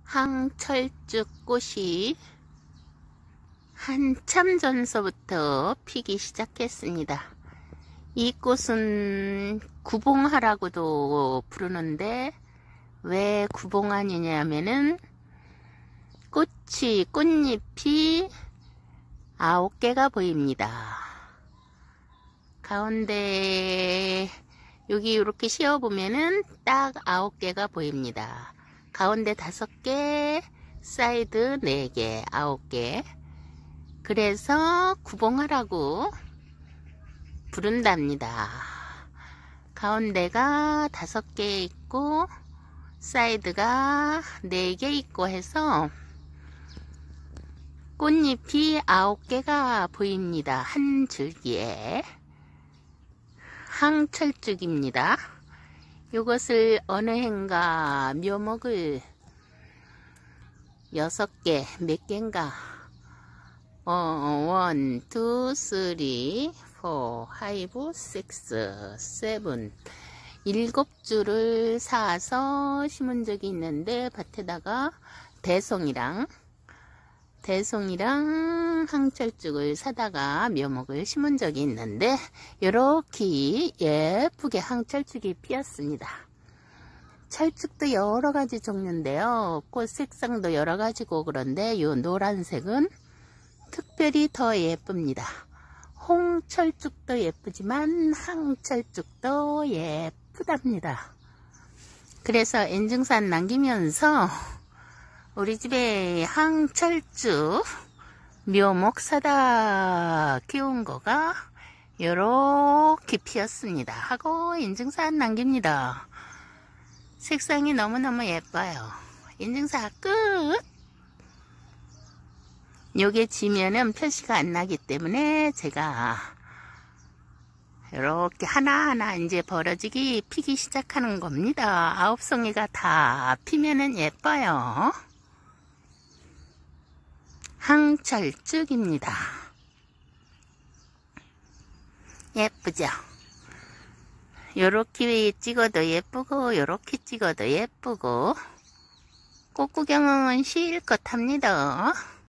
항철쭉 꽃이 한참 전서부터 피기 시작했습니다. 이 꽃은 구봉하라고도 부르는데 왜 구봉하느냐면은 꽃잎이 9개가 보입니다. 가운데 여기 이렇게 씌워보면은 딱 9개가 보입니다. 가운데 5개, 사이드 4개, 9개. 그래서 구봉하라고 부른답니다. 가운데가 5개 있고 사이드가 4개 있고 해서 꽃잎이 9개가 보입니다. 한 줄기에. 항철쭉입니다. 이것을 어느 해인가 묘목을 6개, 몇 개인가 1, 2, 3, 4, 5, 6, 7 7줄을 사서 심은 적이 있는데 밭에다가 대송이랑 항철쭉을 사다가 묘목을 심은 적이 있는데 이렇게 예쁘게 항철쭉이 피었습니다. 철쭉도 여러가지 종류인데요. 꽃 색상도 여러가지고 그런데 이 노란색은 특별히 더 예쁩니다. 홍철쭉도 예쁘지만 항철쭉도 예쁘답니다. 그래서 인증샷 남기면서 우리 집에 항철쭉 묘목 사다 키운 거가 요렇게 피었습니다 하고 인증샷 남깁니다. 색상이 너무너무 예뻐요. 인증샷 끝. 요게 지면은 표시가 안 나기 때문에 제가 이렇게 하나하나 이제 벌어지기 피기 시작하는 겁니다. 9송이가 다 피면은 예뻐요. 항철쭉입니다. 예쁘죠? 요렇게 찍어도 예쁘고 요렇게 찍어도 예쁘고 꽃 구경은 실컷 합니다.